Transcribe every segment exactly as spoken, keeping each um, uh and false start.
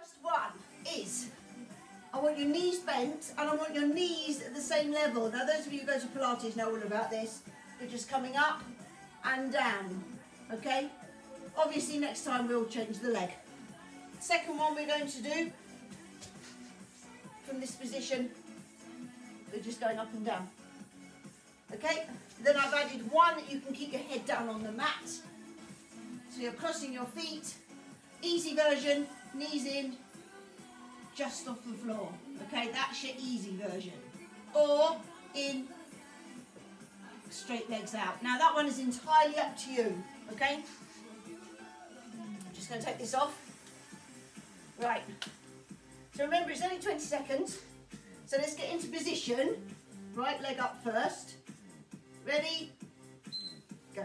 First one is, I want your knees bent and I want your knees at the same level. Now those of you who go to Pilates know all about this. We're just coming up and down, okay? Obviously next time we'll change the leg. Second one we're going to do, from this position, we're just going up and down. Okay, then I've added one that you can keep your head down on the mat. So you're crossing your feet, easy version, knees in, just off the floor. Okay, that's your easy version. Or in, straight legs out. Now that one is entirely up to you, okay? I'm just going to take this off. Right, so remember it's only twenty seconds. So let's get into position. Right leg up first. Ready? Go.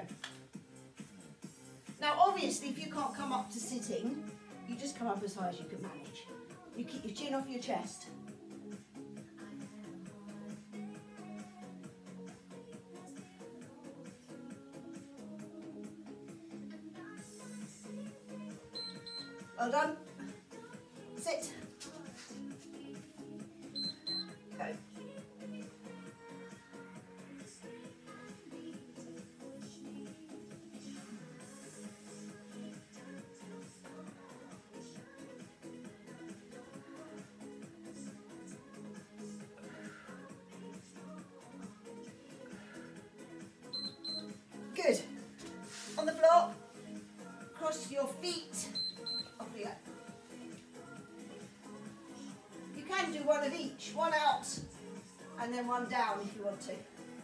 Now obviously if you can't come up to sitting, you just come up as high as you can manage. You keep your chin off your chest. Well done. Sit. Go. Good. On the floor, cross your feet. Off we go. You can do one of each, one out and then one down if you want to.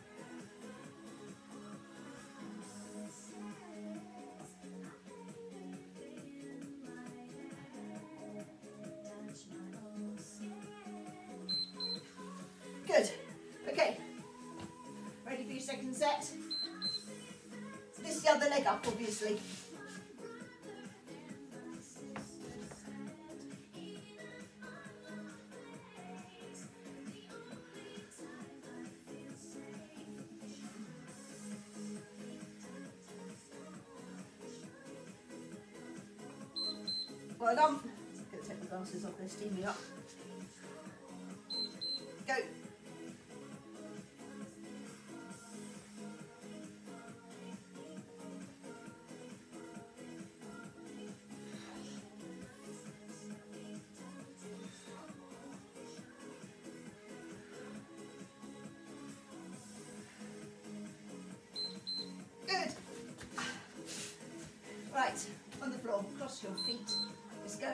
Good. Okay. Ready for your second set? This is the other leg up, obviously. Well done. Going to take the glasses off, they're steaming up. Go. Good. Right, on the floor, cross your feet. Let's go.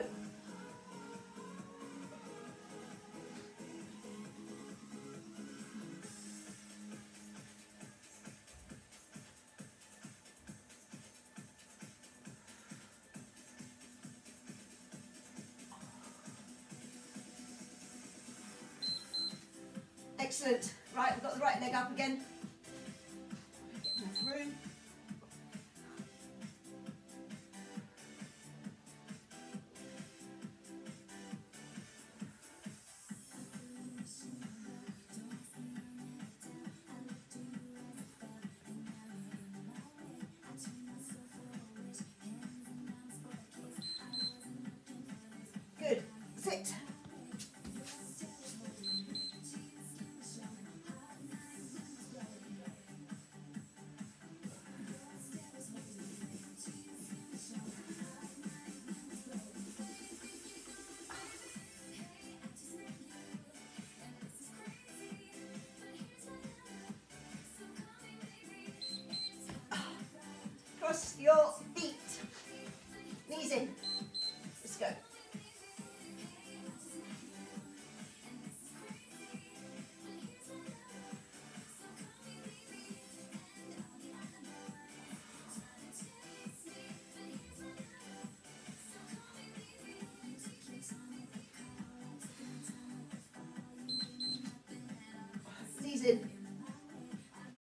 Excellent. Right, we've got the right leg up again.